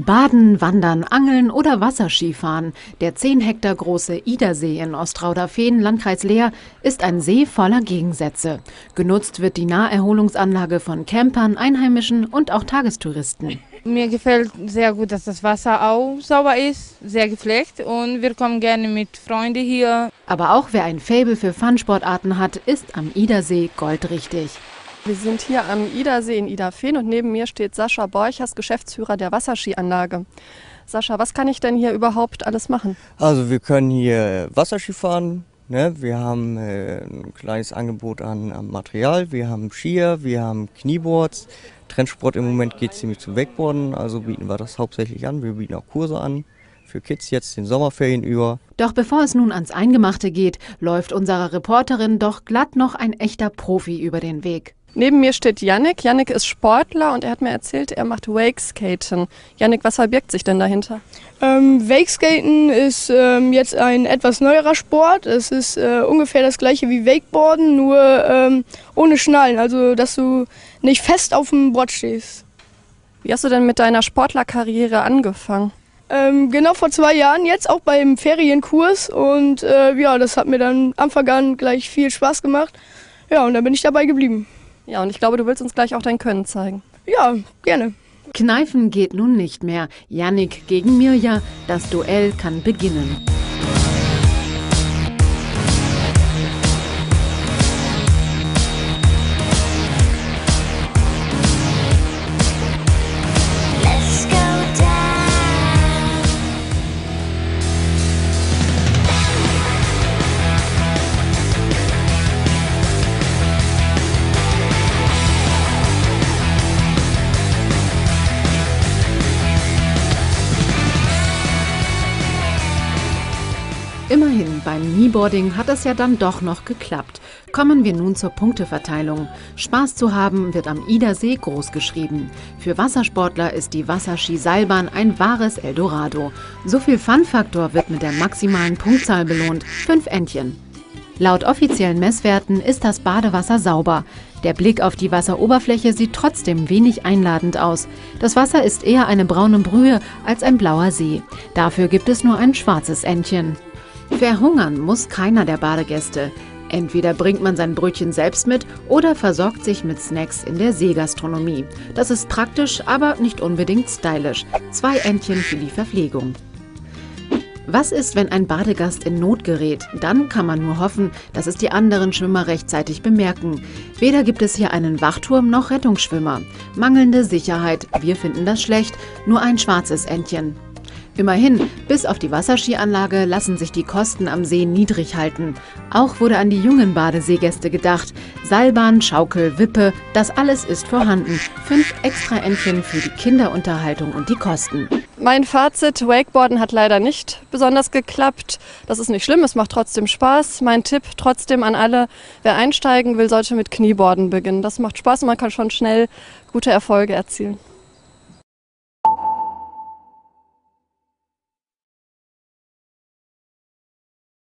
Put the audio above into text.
Baden, Wandern, Angeln oder Wasserskifahren. Der 10 Hektar große Idersee in Ostrauder-Fehn, Landkreis Leer, ist ein See voller Gegensätze. Genutzt wird die Naherholungsanlage von Campern, Einheimischen und auch Tagestouristen. Mir gefällt sehr gut, dass das Wasser auch sauber ist, sehr gepflegt, und wir kommen gerne mit Freunden hier. Aber auch wer ein Faible für Fun-Sportarten hat, ist am Idersee goldrichtig. Wir sind hier am Idersee in Iderfehn und neben mir steht Sascha Borchers, Geschäftsführer der Wasserskianlage. Sascha, was kann ich denn hier überhaupt alles machen? Also wir können hier Wasserski fahren, ne? Wir haben ein kleines Angebot an Material, wir haben Skier, wir haben Knieboards. Trendsport im Moment geht ziemlich zum Wakeboarden, also bieten wir das hauptsächlich an. Wir bieten auch Kurse an für Kids jetzt den Sommerferien über. Doch bevor es nun ans Eingemachte geht, läuft unserer Reporterin doch glatt noch ein echter Profi über den Weg. Neben mir steht Yannick. Yannick ist Sportler und er hat mir erzählt, er macht Wakeskaten. Yannick, was verbirgt sich denn dahinter? Wakeskaten ist jetzt ein etwas neuerer Sport. Es ist ungefähr das gleiche wie Wakeboarden, nur ohne Schnallen, also dass du nicht fest auf dem Board stehst. Wie hast du denn mit deiner Sportlerkarriere angefangen? Genau vor 2 Jahren, jetzt auch beim Ferienkurs, und ja, das hat mir dann am Anfang an gleich viel Spaß gemacht. Ja, und dann bin ich dabei geblieben. Ja, und ich glaube, du willst uns gleich auch dein Können zeigen. Ja, gerne. Kneifen geht nun nicht mehr. Yannick gegen Mirja, das Duell kann beginnen. Immerhin, beim Kneeboarding hat es ja dann doch noch geklappt. Kommen wir nun zur Punkteverteilung. Spaß zu haben wird am Idersee groß geschrieben. Für Wassersportler ist die Wasserskiseilbahn ein wahres Eldorado. So viel Fun-Faktor wird mit der maximalen Punktzahl belohnt: 5 Entchen. Laut offiziellen Messwerten ist das Badewasser sauber. Der Blick auf die Wasseroberfläche sieht trotzdem wenig einladend aus. Das Wasser ist eher eine braune Brühe als ein blauer See. Dafür gibt es nur ein schwarzes Entchen. Verhungern muss keiner der Badegäste. Entweder bringt man sein Brötchen selbst mit oder versorgt sich mit Snacks in der Seegastronomie. Das ist praktisch, aber nicht unbedingt stylisch. 2 Entchen für die Verpflegung. Was ist, wenn ein Badegast in Not gerät? Dann kann man nur hoffen, dass es die anderen Schwimmer rechtzeitig bemerken. Weder gibt es hier einen Wachturm noch Rettungsschwimmer. Mangelnde Sicherheit, wir finden das schlecht, nur ein schwarzes Entchen. Immerhin, bis auf die Wasserskianlage lassen sich die Kosten am See niedrig halten. Auch wurde an die jungen Badeseegäste gedacht. Seilbahn, Schaukel, Wippe, das alles ist vorhanden. 5 extra Entchen für die Kinderunterhaltung und die Kosten. Mein Fazit: Wakeboarden hat leider nicht besonders geklappt. Das ist nicht schlimm, es macht trotzdem Spaß. Mein Tipp trotzdem an alle: Wer einsteigen will, sollte mit Knieboarden beginnen. Das macht Spaß und man kann schon schnell gute Erfolge erzielen.